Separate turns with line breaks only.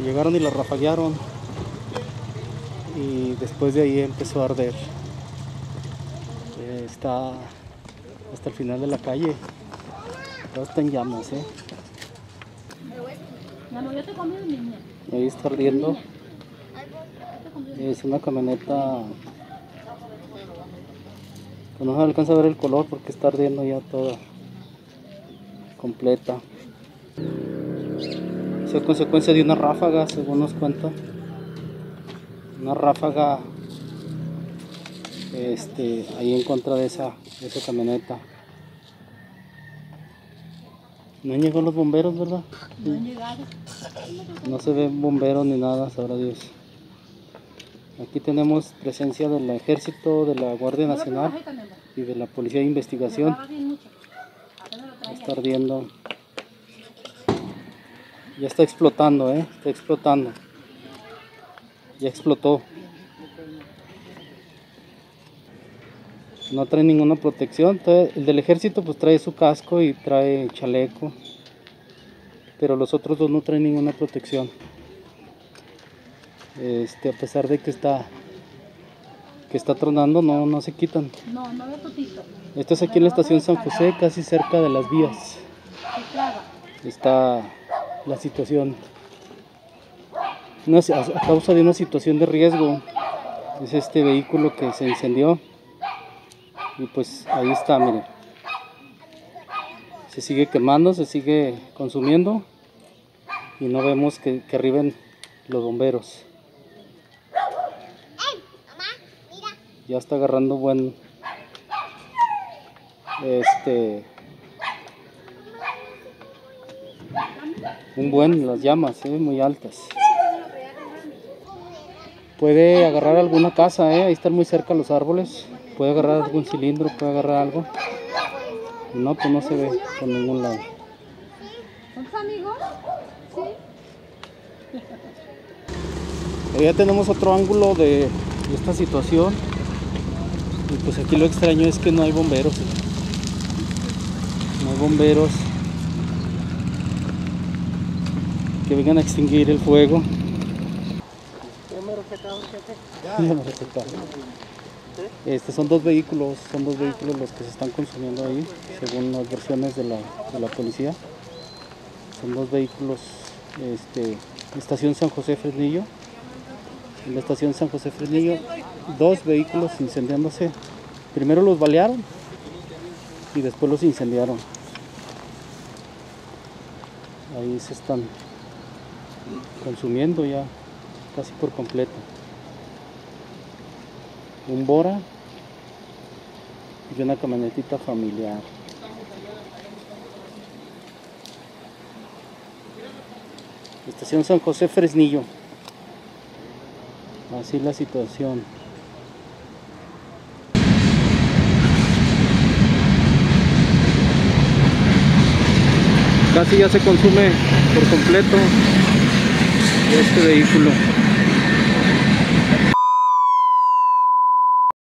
Llegaron y la rafaguearon y después de ahí empezó a arder. Está hasta el final de la calle. Todo está en llamas, Ahí está ardiendo. Es una camioneta que no se alcanza a ver el color porque está ardiendo ya toda completa. Es a consecuencia de una ráfaga, según nos cuenta. Una ráfaga ahí en contra de esa camioneta. No han llegado los bomberos, ¿verdad?
No han llegado.
No se ven bomberos ni nada, sabrá Dios. Aquí tenemos presencia del Ejército, de la Guardia Nacional y de la Policía de Investigación. Está ardiendo. Ya está explotando, está explotando. Ya explotó. No trae ninguna protección. El del Ejército pues trae su casco y trae chaleco, pero los otros dos no traen ninguna protección. A pesar de que está tronando, no se quitan.
No veo tutito.
Esto es aquí en la estación San José, casi cerca de las vías. Está la situación, a causa de una situación de riesgo. Es este vehículo que se incendió. Y pues ahí está, miren. Se sigue quemando, se sigue consumiendo. Y no vemos que arriben los bomberos. Ya está agarrando un buen las llamas, muy altas. Puede agarrar alguna casa, ahí están muy cerca los árboles. Puede agarrar algún cilindro, puede agarrar algo. No, pues no se ve por ningún lado.
¿Son tus amigos? Sí.
Ya tenemos otro ángulo de esta situación. Y pues aquí lo extraño es que no hay bomberos. No hay bomberos que vengan a extinguir el fuego. Ya me recetaron. Son dos vehículos los que se están consumiendo ahí, según las versiones de la policía. Son dos vehículos, estación San José Fresnillo. En la estación San José Fresnillo, dos vehículos incendiándose. Primero los balearon y después los incendiaron. Ahí se están consumiendo ya casi por completo. Un Bora y una camionetita familiar. Estación San José Fresnillo. Así la situación. Casi ya se consume por completo este vehículo.